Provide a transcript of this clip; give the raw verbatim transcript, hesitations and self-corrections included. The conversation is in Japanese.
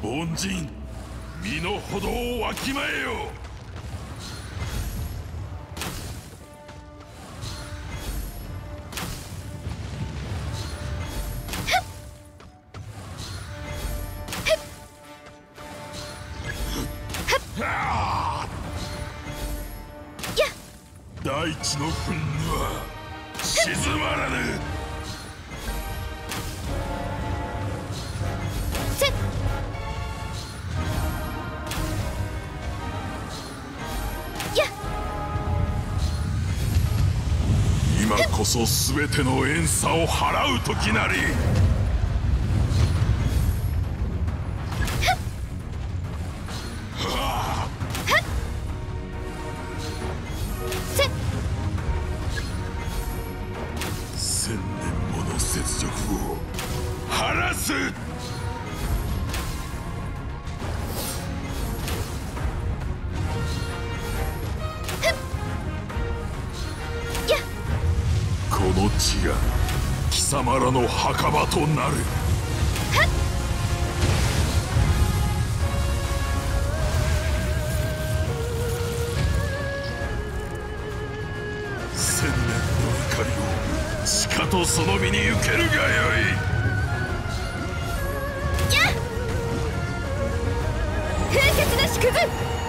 凡人、身の程をわきまえよ。大地の憤怒は静まらぬ。今こそ全ての怨嗟を払う時なり。千年もの雪辱を晴らす。この地が貴様らの墓場となる。千年の怒りをしかとその身に受けるがよい。 風雪の縮図。